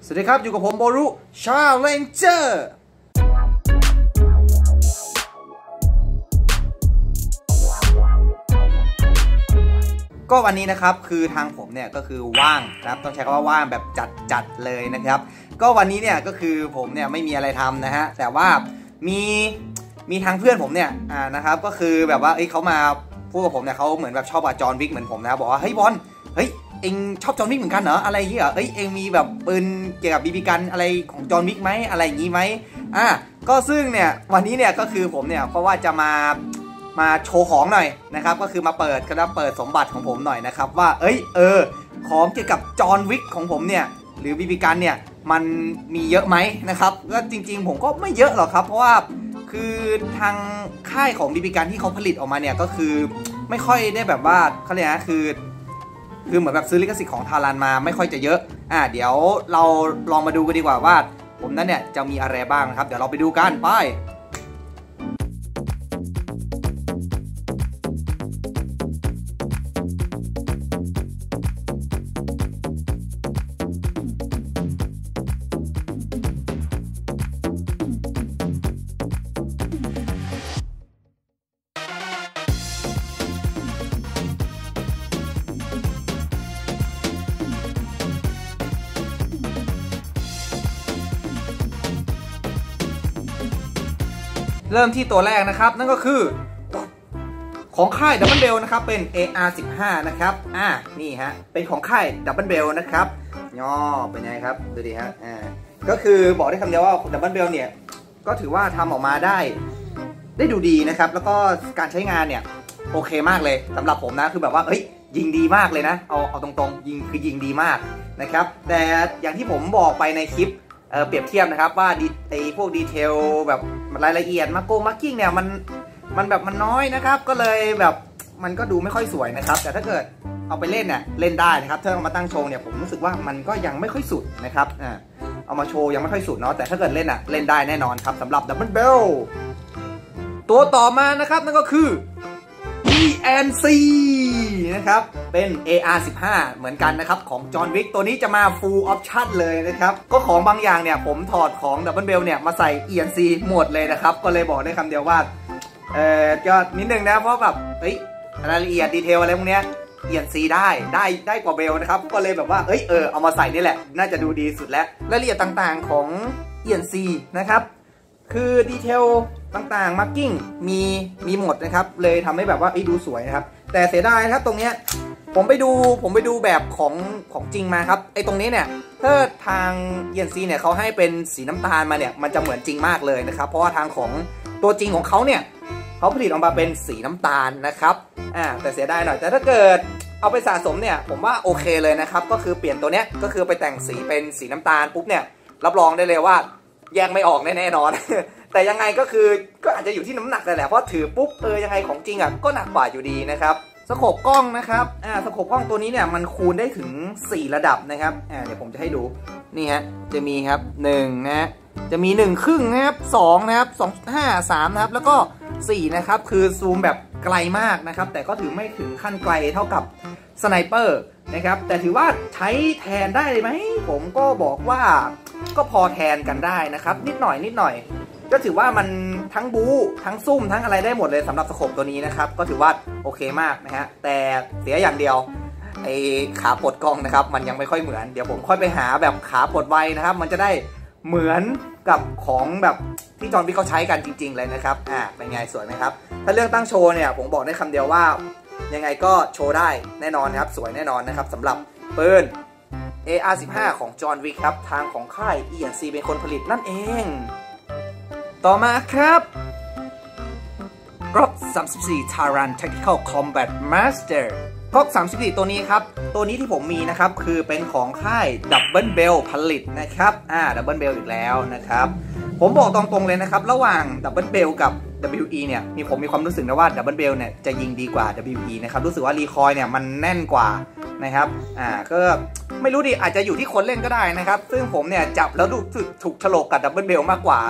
สวัสดีครับอยู่กับผมโบรุชาเลนเจอร์ก็วันนี้นะครับคือทางผมเนี่ยก็คือว่างนะครับต้องใช้คำว่าว่างแบบจัดเลยนะครับก็วันนี้เนี่ยก็คือผมเนี่ยไม่มีอะไรทำนะฮะแต่ว่ามีทางเพื่อนผมเนี่ยนะครับก็คือแบบว่าเขามาพูดกับผมเนี่ยเขาเหมือนแบบชอบจอห์นวิกเหมือนผมนะบอกว่าเฮ้ยบอลเฮ้ยเองชอบจอห์นวิกเหมือนกันเหรออะไรอย่างเงี้ยเองมีแบบปืนเกี่ยวกับบีบีกันอะไรของจอห์นวิกไหมอะไรอย่างงี้ไหมก็ซึ่งเนี่ยวันนี้เนี่ยก็คือผมเนี่ยเพราะว่าจะมาโชว์ของหน่อยนะครับก็คือมาเปิดสมบัติของผมหน่อยนะครับว่าของเกี่ยวกับจอห์นวิกของผมเนี่ยหรือบีบีกันเนี่ยมันมีเยอะไหมนะครับก็จริงๆผมก็ไม่เยอะหรอกครับเพราะว่าคือทางค่ายของบีบีกันที่เขาผลิตออกมาเนี่ยก็คือไม่ค่อยได้แบบว่าเขาเรียกนะคือเหมือนแบบซื้อลิขสิทธิ์ของทารันมาไม่ค่อยจะเยอะเดี๋ยวเราลองมาดูกันดีกว่าว่าผมนั้นเนี่ยจะมีอะไรบ้างนะครับเดี๋ยวเราไปดูกันไปเริ่มที่ตัวแรกนะครับนั่นก็คือของค่ายดับเบิลเบลนะครับเป็น AR15 นะครับนี่ฮะเป็นของค่ายดับเบิลเบลนะครับย่อเป็นไงครับดูดิฮะก็คือบอกได้คำเดียวว่าดับเบิลเบลเนี่ยก็ถือว่าทำออกมาได้ดูดีนะครับแล้วก็การใช้งานเนี่ยโอเคมากเลยสำหรับผมนะคือแบบว่ายิงดีมากเลยนะเอาตรงๆยิงดีมากนะครับแต่อย่างที่ผมบอกไปในคลิปเปรียบเทียบนะครับว่าพวกดีเทลแบบรายละเอียดมาร์กิ้งเนี่ยมันแบบมันน้อยนะครับก็เลยแบบมันก็ดูไม่ค่อยสวยนะครับแต่ถ้าเกิดเอาไปเล่นเนี่ยเล่นได้นะครับถ้าเอามาตั้งโชว์เนี่ยผมรู้สึกว่ามันก็ยังไม่ค่อยสุดนะครับเอามาโชว์ยังไม่ค่อยสุดเนาะแต่ถ้าเกิดเล่นเล่นได้แน่นอนครับสำหรับดับเบิลเบลตัวต่อมานะครับนั่นก็คือ PNC นะครับเป็น AR15 เหมือนกันนะครับของจอห์นวิกตัวนี้จะมา full option เลยนะครับก็ของบางอย่างเนี่ยผมถอดของดับเบิลเบลเนี่ยมาใส่ ENC หมดเลยนะครับก็เลยบอกได้คำเดียวว่าก็นิดนึงนะเพราะแบบรายละเอียดดีเทลอะไรพวกเนี้ย ENC ได้กว่าเบลนะครับก็เลยแบบว่าเอามาใส่นี่แหละน่าจะดูดีสุดแล้วรายละเอียดต่างๆของ ENC นะครับคือดีเทลต่างๆมาร์กิ้งมีหมดนะครับเลยทำให้แบบว่าดูสวยนะครับแต่เสียดายนะครับตรงเนี้ยผมไปดูแบบของจริงมาครับตรงนี้เนี่ยถ้าทาง ENC เนี่ยเขาให้เป็นสีน้ำตาลมาเนี่ยมันจะเหมือนจริงมากเลยนะครับเพราะว่าทางของตัวจริงของเขาเนี่ยเขาผลิตออกมาเป็นสีน้ำตาลนะครับแต่เสียดายหน่อยแต่ถ้าเกิดเอาไปสะสมเนี่ยผมว่าโอเคเลยนะครับก็คือเปลี่ยนตัวเนี้ยก็คือไปแต่งสีเป็นสีน้ำตาลปุ๊บเนี่ยรับรองได้เลยว่าแยกไม่ออกแน่นอน แต่ยังไงก็คือก็อาจจะอยู่ที่น้ำหนักเลยแหละเพราะถือปุ๊บยังไงของจริงก็หนักกว่าอยู่ดีนะครับสโคปกล้องนะครับสโคปกล้องตัวนี้เนี่ยมันคูณได้ถึง4ระดับนะครับเดี๋ยวผมจะให้ดูนี่ฮะจะมีครับ1นะจะมี1ครึ่งนะครับ2นะครับ2.5 3นะครับแล้วก็4นะครับคือซูมแบบไกลมากนะครับแต่ก็ถือไม่ถึงขั้นไกลเท่ากับสไนเปอร์นะครับแต่ถือว่าใช้แทนได้เลยไหมผมก็บอกว่าก็พอแทนกันได้นะครับนิดหน่อยก็ถือว่ามันทั้งบู๊ทั้งซุ่มทั้งอะไรได้หมดเลยสำหรับสโคปตัวนี้นะครับก็ถือว่าโอเคมากนะฮะแต่เสียอย่างเดียวขาปลดกล้องนะครับมันยังไม่ค่อยเหมือนเดี๋ยวผมค่อยไปหาแบบขาปลดไวนะครับมันจะได้เหมือนกับของแบบที่จอห์นวิกเขาใช้กันจริงๆเลยนะครับเป็นไงสวยไหมครับถ้าเรื่องตั้งโชว์เนี่ยผมบอกได้คำเดียวว่ายังไงก็โชว์ได้แน่นอนครับสวยแน่นอนนะครับสำหรับปืน AR15 ของจอห์นวิกครับทางของค่าย ENC เป็นคนผลิตนั่นเองต่อมาครับกรอบ34 Taran Tactical Combat Master กรอบ34ตัวนี้ครับตัวนี้ที่ผมมีนะครับคือเป็นของค่าย Double Bell ผลิตนะครับDouble Bell อีกแล้วนะครับผมบอกตรงๆเลยนะครับระหว่าง Double Bell กับ WE เนี่ยผมมีความรู้สึกนะว่า Double Bell เนี่ยจะยิงดีกว่า WE นะครับรู้สึกว่ารีคอยเนี่ยมันแน่นกว่านะครับก็ไม่รู้ดิอาจจะอยู่ที่คนเล่นก็ได้นะครับซึ่งผมเนี่ยจับแล้วรู้สึกถูกโฉลกกับ Double Bell มากกว่า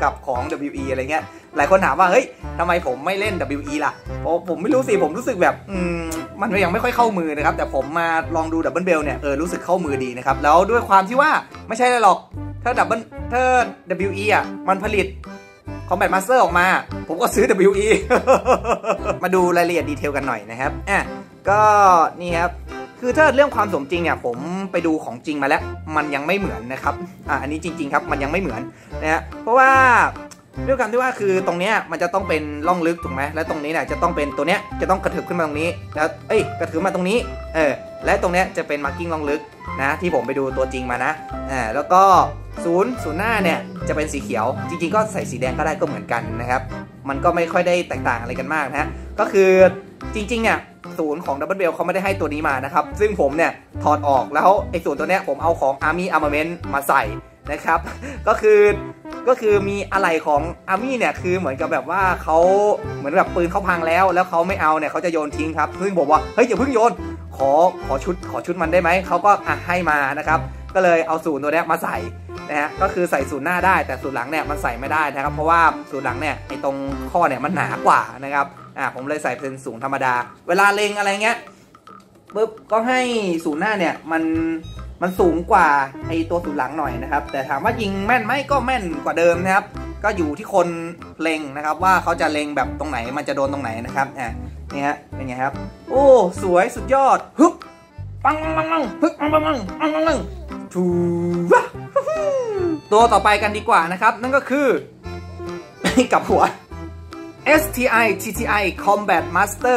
กับของ WE อะไรเงี้ยหลายคนถามว่าเฮ้ยทำไมผมไม่เล่น WE ล่ะผมไม่รู้สิผมรู้สึกแบบมันยังไม่ค่อยเข้ามือนะครับแต่ผมมาลองดูดับเบิลเบลเนี่ยรู้สึกเข้ามือดีนะครับแล้วด้วยความที่ว่าไม่ใช่หรอกถ้า WE อ่ะมันผลิตCombat Master ออกมาผมก็ซื้อ WE มาดูรายละเอียดดีเทลกันหน่อยนะครับก็นี่ครับคือถ้าเรื่องความสมจริงเนี่ยผมไปดูของจริงมาแล้วมันยังไม่เหมือนนะครับอันนี้จริงๆครับมันยังไม่เหมือนนะฮะเพราะว่าด้วยการที่ว่าคือตรงเนี้ยมันจะต้องเป็นร่องลึกถูกไหมและตรงนี้เนี่ยจะต้องเป็นตัวเนี้ยจะต้องกระเถิบขึ้นมาตรงนี้แล้วกระเถิบมาตรงนี้และตรงเนี้ยจะเป็นมาร์กิ้งร่องลึกนะที่ผมไปดูตัวจริงมานะแล้วก็ศูนย์หน้าเนี่ยจะเป็นสีเขียวจริงๆก็ใส่สีแดงก็ได้ก็เหมือนกันนะครับมันก็ไม่ค่อยได้แตกต่างอะไรกันมากนะฮะก็คือจริงๆเนี่ยศูนย์ของดับเบิลเบลเขาไม่ได้ให้ตัวนี้มานะครับซึ่งผมเนี่ยถอดออกแล้วไอ้ศูนย์ตัวเนี้ยผมเอาของ Army Armament มาใส่นะครับก็คือมีอะไรของ Army เนี่ยคือเหมือนกับแบบว่าเขาเหมือนแบบปืนเขาพังแล้วเขาไม่เอาเนี่ยเขาจะโยนทิ้งครับซึ่งผมว่าเฮ้ยอย่าเพิ่งโยนขอชุดมันได้ไหมเขาก็ให้มานะครับก็เลยเอาศูนย์ตัวนี้มาใส่นะฮะก็คือใส่ศูนย์หน้าได้แต่ศูนย์หลังเนี่ยมันใส่ไม่ได้นะครับเพราะว่าศูนย์หลังเนี่ยไอ้ตรงข้อเนี่ยมันหนากว่านะครับผมเลยใส่เป็นศูนย์ธรรมดาเวลาเล็งอะไรเงี้ยปุ๊บก็ให้ศูนย์หน้าเนี่ยมันสูงกว่าไอ้ตัวศูนย์หลังหน่อยนะครับแต่ถามว่ายิงแม่นไหมก็แม่นกว่าเดิมนะครับก็อยู่ที่คนเล็งนะครับว่าเขาจะเล็งแบบตรงไหนมันจะโดนตรงไหนนะครับนี่ฮะเป็นไงครับโอ้สวยสุดยอดฮึบปังฮึบปังทูวะตัวต่อไปกันดีกว่านะครับนั่นก็คือกับหัว STI TTI Combat Master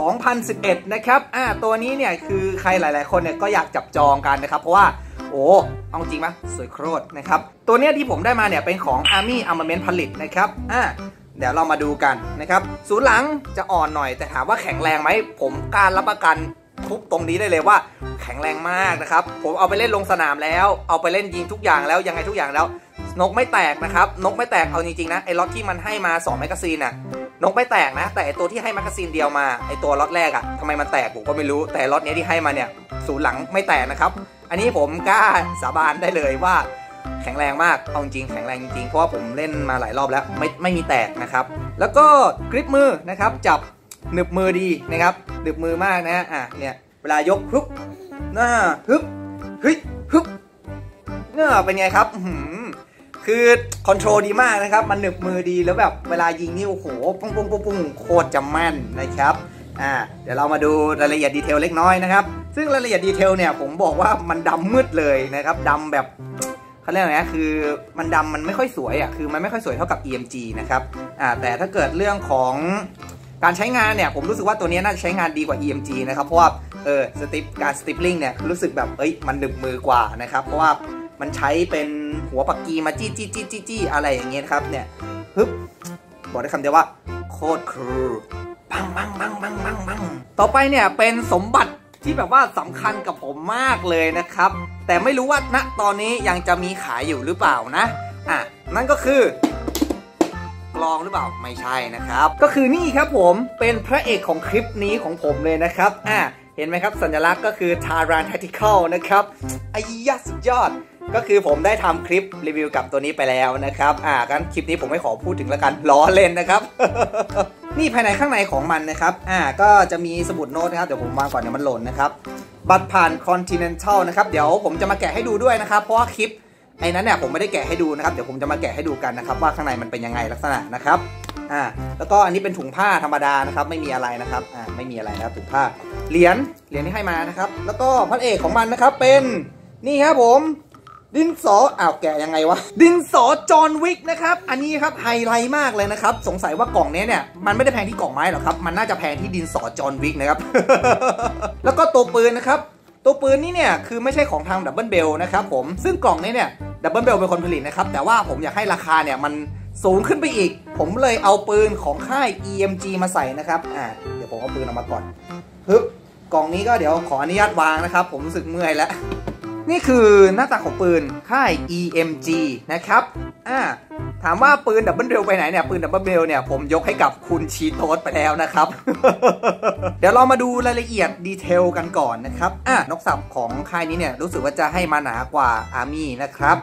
2011นะครับตัวนี้เนี่ยคือใครหลายๆคนเนี่ยก็อยากจับจองกันนะครับเพราะว่าเอาจริงปะสวยโคตรนะครับตัวเนี้ยที่ผมได้มาเนี่ยเป็นของ Army Armament ผลิตนะครับเดี๋ยวเรามาดูกันนะครับศูนย์หลังจะอ่อนหน่อยแต่ถามว่าแข็งแรงไหมผมการรับประกันทุบตรงนี้ได้เลยว่าแข็งแรงมากนะครับผมเอาไปเล่นลงสนามแล้วเอาไปเล่นยิงทุกอย่างแล้วยังไงทุกอย่างแล้วนกไม่แตกนะครับนกไม่แตกเอาจริงๆนะไอ้ล็อตที่มันให้มา2แมกกาซีนน่ะนกไม่แตกนะแต่ไอ้ตัวที่ให้แมกกาซีนเดียวมาไอ้ตัวล็อตแรกอะทำไมมันแตกผมก็ไม่รู้แต่ล็อตนี้ที่ให้มาเนี่ยศูนย์หลังไม่แตกนะครับอันนี้ผมกล้าสาบานได้เลยว่าแข็งแรงมากเอาจริงแข็งแรงจริงๆเพราะว่าผมเล่นมาหลายรอบแล้วไม่มีแตกนะครับแล้วก็กริปมือนะครับจับหนึบมือดีนะครับหนึบมือมากนะเนี่ยเวลายกฮึบฮึบฮึบเป็นไงครับคือคอนโทรลดีมากนะครับมันหนึบมือดีแล้วแบบเวลายิงนี่โอ้โหปุ้งโคตรจะแม่นนะครับเดี๋ยวเรามาดูรายละเอียดดีเทลเล็กน้อยนะครับซึ่งรายละเอียดดีเทลเนี่ยผมบอกว่ามันดำมืดเลยนะครับดำแบบเขาเรียกอะไรนะคือมันดำมันไม่ค่อยสวยคือมันไม่ค่อยสวยเท่ากับ EMG นะครับแต่ถ้าเกิดเรื่องของการใช้งานเนี่ยผมรู้สึกว่าตัวนี้น่าจะใช้งานดีกว่า EMG นะครับเพราะว่าการสติปลิ่งเนี่ยรู้สึกแบบมันหนึบมือกว่านะครับเพราะว่ามันใช้เป็นหัวปักกีมาจี้อะไรอย่างเงี้ยครับเนี่ยปึ๊บบอกได้คำเดียวว่าโคตรครูปังต่อไปเนี่ยเป็นสมบัติที่แบบว่าสำคัญกับผมมากเลยนะครับแต่ไม่รู้ว่าณตอนนี้ยังจะมีขายอยู่หรือเปล่านะนั่นก็คือกลองหรือเปล่าไม่ใช่นะครับก็คือนี่ครับผมเป็นพระเอกของคลิปนี้ของผมเลยนะครับเห็นไหมครับสัญลักษณ์ก็คือ Taran Tactical นะครับสุดยอดก็คือผมได้ทำคลิปรีวิวกับตัวนี้ไปแล้วนะครับงั้นคลิปนี้ผมไม่ขอพูดถึงแล้วกันล้อเล่นนะครับ นี่ภายในข้างในของมันนะครับก็จะมีสมุดโน้ตนะครับเดี๋ยวผมวางก่อนเดี๋ยวมันหล่นนะครับบัตรผ่าน Continental นะครับเดี๋ยวผมจะมาแกะให้ดูด้วยนะครับเพราะว่าคลิปไอ้นั้นเนี่ยผมไม่ได้แกะให้ดูนะครับเดี๋ยวผมจะมาแกะให้ดูกันนะครับว่าข้างในมันเป็นยังไงลักษณะนะครับแล้วก็อันนี้เป็นถุงผ้าธรรมดานะครับไม่มีอะไรนะครับไม่มีอะไรนะครับถุงผ้าเหรียญที่ให้มานะครับแล้วก็พระเอกของมันนะครับเป็นนี่ครับผมดินสอแกะยังไงวะดินสอจอห์นวิกนะครับอันนี้ครับไฮไลท์มากเลยนะครับสงสัยว่ากล่องนี้เนี่ยมันไม่ได้แพงที่กล่องไม้หรอกครับมันน่าจะแพงที่ดินสอจอห์นวิกนะครับ แล้วก็ตัวปืนนะครับตัวปืนนี้เนี่ยคือไม่ใช่ของทางดับเบิลเบลนะครับผมซึ่งกล่องนี้เนี่ยดับเบิลเบลเป็นคนผลิตนะครับแต่ว่าผมอยากให้ราคาเนี่ยมันสูงขึ้นไปอีกผมเลยเอาปืนของค่าย EMG มาใส่นะครับเดี๋ยวผมเอาปืนออกมาก่อนฮึบกล่องนี้ก็เดี๋ยวขออนุญาตวางนะครับผมรู้สึกเมื่อยแล้วนี่คือหน้าตาของปืนค่าย EMG นะครับถามว่าปืนดับเบิลเบลไปไหนเนี่ยปืนดับเบิลเบลเนี่ยผมยกให้กับคุณชีโตสไปแล้วนะครับ เดี๋ยวเรามาดูรายละเอียดดีเทลกันก่อนนะครับนกสับของค่ายนี้เนี่ยรู้สึกว่าจะให้มาหนากว่า Army นะครับ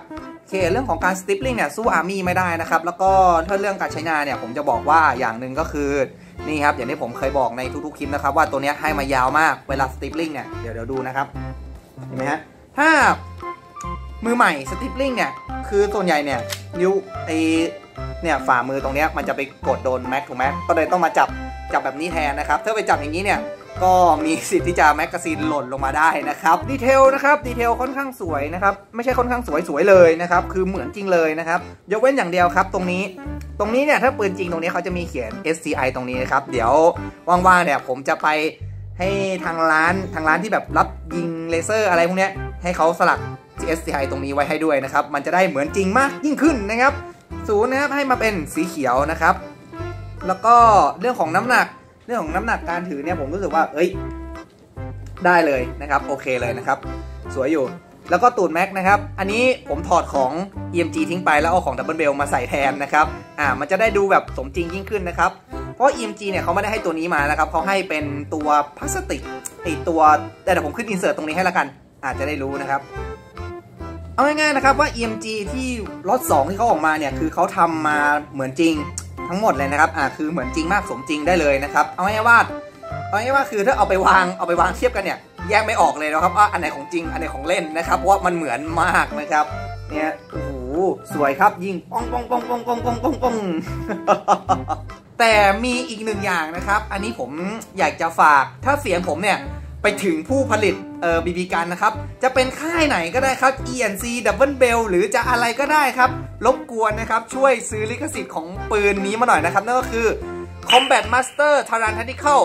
เคเรื่องของการสติปลิ่งเนี่ยสู้อาร์มี่ไม่ได้นะครับแล้วก็ถ้าเรื่องการใช้งานเนี่ยผมจะบอกว่าอย่างหนึ่งก็คือนี่ครับอย่างที่ผมเคยบอกในทุกๆคลิปนะครับว่าตัวนี้ให้มายาวมากเวลาสติปลิ่งเนี่ยเดี๋ยวดูนะครับเห็นไหมฮะถ้ามือใหม่สติปลิ่งเนี่ยคือส่วนใหญ่เนี่ยนิ้วเนี่ยฝ่ามือตรงนี้มันจะไปกดโดนแม็กถูกไหมก็เลยต้องมาจับแบบนี้แทนนะครับถ้าไปจับอย่างนี้เนี่ยก็มีสิทธิ์ที่จะแมกกาซีนหล่นลงมาได้นะครับดีเทลนะครับดีเทลค่อนข้างสวยนะครับไม่ใช่ค่อนข้างสวยเลยนะครับคือเหมือนจริงเลยนะครับยกเว้นอย่างเดียวครับตรงนี้เนี่ยถ้าปืนจริงตรงนี้เขาจะมีเขียน SCI ตรงนี้นะครับเดี๋ยวว่างๆเนี่ยผมจะไปให้ทางร้านที่แบบรับยิงเลเซอร์อะไรพวกนี้ให้เขาสลัก SCI ตรงนี้ไว้ให้ด้วยนะครับมันจะได้เหมือนจริงมากยิ่งขึ้นนะครับศูนย์นะครับให้มาเป็นสีเขียวนะครับแล้วก็เรื่องของน้ำหนักการถือเนี่ยผมรู้สึกว่าได้เลยนะครับโอเคเลยนะครับสวยอยู่แล้วก็ตูดแม็กนะครับอันนี้ผมถอดของ EMG ทิ้งไปแล้วเอาของ Double Bell มาใส่แทนนะครับมันจะได้ดูแบบสมจริงยิ่งขึ้นนะครับเพราะ EMG เนี่ยเขาไม่ได้ให้ตัวนี้มานะครับเขาให้เป็นตัวพลาสติกตัวแต่เดี๋ยวผมขึ้นอินเสิร์ตตรงนี้ให้ละกันอาจจะได้รู้นะครับเอาง่ายๆนะครับว่า EMG ที่ล็อต2ที่เขาออกมาเนี่ยคือเขาทำมาเหมือนจริงทั้งหมดเลยนะครับคือเหมือนจริงมากสมจริงได้เลยนะครับเอาง่ายๆว่าคือถ้าเอาไปวางเทียบกันเนี่ยแยกไม่ออกเลยนะครับว่าอันไหนของจริงอันไหนของเล่นนะครับเพราะว่ามันเหมือนมากนะครับเนี่ยโอ้โหสวยครับยิงป้องแต่มีอีกหนึ่งอย่างนะครับอันนี้ผมอยากจะฝากถ้าเสียงผมเนี่ยไปถึงผู้ผลิตBB กันนะครับจะเป็นค่ายไหนก็ได้ครับ ENC Double Bell หรือจะอะไรก็ได้ครับรบกวนนะครับช่วยซื้อลิขสิทธิ์ของปืนนี้มาหน่อยนะครับนั่นก็คือ Combat Master Taran Tactical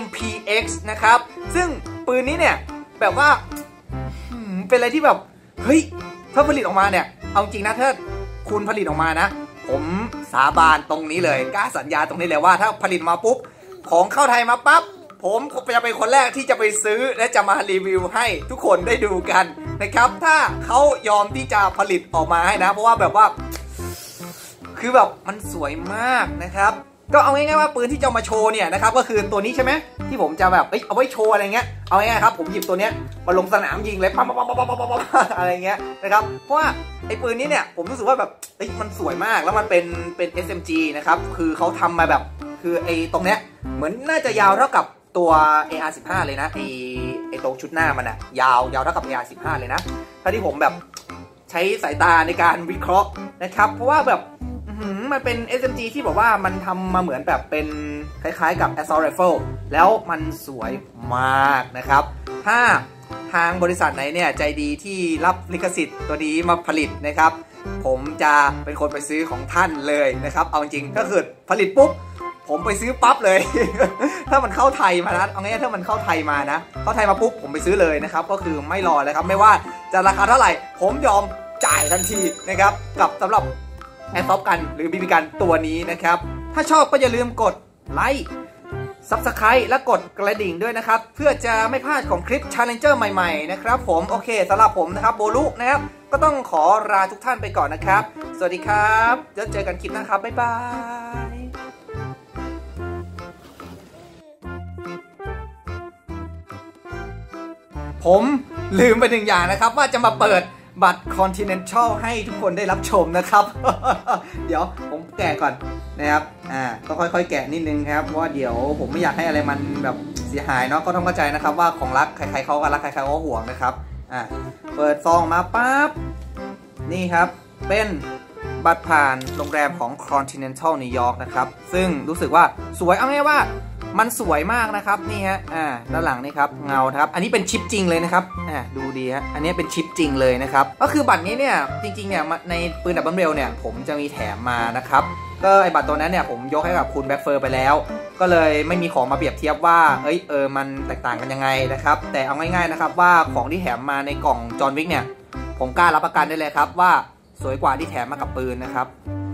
MPX นะครับซึ่งปืนนี้เนี่ยแบบว่าเป็นอะไรที่แบบเฮ้ยถ้าผลิตออกมาเนี่ยเอาจริงนะถ้าคุณผลิตออกมานะผมสาบานตรงนี้เลยกล้าสัญญาตรงนี้เลยว่าถ้าผลิตมาปุ๊บของเข้าไทยมาปั๊บผมจะเป็นคนแรกที่จะไปซื้อและจะมารีวิวให้ทุกคนได้ดูกันนะครับถ้าเขายอมที่จะผลิตออกมาให้นะเพราะว่าแบบว่าคือแบบมันสวยมากนะครับก็เอาง่ายๆว่าปืนที่จะมาโชว์เนี่ยนะครับก็คือตัวนี้ใช่ไหมที่ผมจะแบบเอาไว้โชว์อะไรเงี้ยเอาง่ายๆครับผมหยิบตัวเนี้ยมาลงสนามยิงเลยปั๊มอะไรเงี้ยนะครับเพราะว่าไอ้ปืนนี้เนี่ยผมรู้สึกว่าแบบมันสวยมากแล้วมันเป็น SMG นะครับคือเขาทำมาแบบคือไอ้ตรงเนี้ยเหมือนน่าจะยาวเท่ากับตัว AR15 เลยนะไอ้ตรงชุดหน้ามันอะยาวเท่ากับ AR15 เลยนะถ้าที่ผมแบบใช้สายตาในการวิเคราะห์นะครับเพราะว่าแบบมันเป็น SMG ที่บอกว่ามันทำมาเหมือนแบบเป็นคล้ายๆกับ Assault Rifle แล้วมันสวยมากนะครับถ้าทางบริษัทไหนเนี่ยใจดีที่รับลิขสิทธิ์ตัวนี้มาผลิตนะครับผมจะเป็นคนไปซื้อของท่านเลยนะครับเอาจริงถ้าเกิดผลิตปุ๊บผมไปซื้อปั๊บเลย ถ้ามันเข้าไทยมานะเอาง่ายๆถ้ามันเข้าไทยมานะเข้าไทยมาปุ๊บผมไปซื้อเลยนะครับก็คือไม่รอเลยครับไม่ว่าจะราคาเท่าไหร่ผมยอมจ่ายทันทีนะครับกับสำหรับแอร์ซอฟกันหรือBBกันตัวนี้นะครับถ้าชอบก็อย่าลืมกดไลค์ Subscribe และกดกระดิ่งด้วยนะครับเพื่อจะไม่พลาดของคลิป Challenger ใหม่ๆนะครับผมโอเคสำหรับผมนะครับโบลุนะครับก็ต้องขอลาทุกท่านไปก่อนนะครับสวัสดีครับเจอกันคลิปหน้าครับบ๊ายบายผมลืมไปหนึ่งอย่างนะครับว่าจะมาเปิดบัตร Continental ให้ทุกคนได้รับชมนะครับ เดี๋ยวผมแกะก่อนนะครับก็ค่อยๆแกะนิดนึงครับเพราะว่าเดี๋ยวผมไม่อยากให้อะไรมันแบบเสียหายเนาะก็ต้องเข้าใจนะครับว่าของรักใครๆเขาก็รักใครๆเขาก็ห่วงนะครับเปิดซองมาปั๊บนี่ครับเป็นบัตรผ่านโรงแรมของ Continental New York นะครับซึ่งรู้สึกว่าสวยเอาง่ายว่ามันสวยมากนะครับนี่ฮะด้านหลังนี่ครับเงาครับอันนี้เป็นชิปจริงเลยนะครับดูดีฮะอันนี้เป็นชิปจริงเลยนะครับก็คือบัตรนี้เนี่ยจริงๆเนี่ยในปืนดับเบิลเบลเนี่ยผมจะมีแถมมานะครับก็ไอบัตรตัวนั้นเนี่ยผมยกให้กับคุณแบ็คเฟอร์ไปแล้วก็เลยไม่มีของมาเปรียบเทียบว่ามันแตกต่างกันยังไงนะครับแต่เอาง่ายๆนะครับว่าของที่แถมมาในกล่องจอห์นวิกเนี่ยผมกล้ารับประกันได้เลยครับว่าสวยกว่าที่แถมมากับปืนนะครับ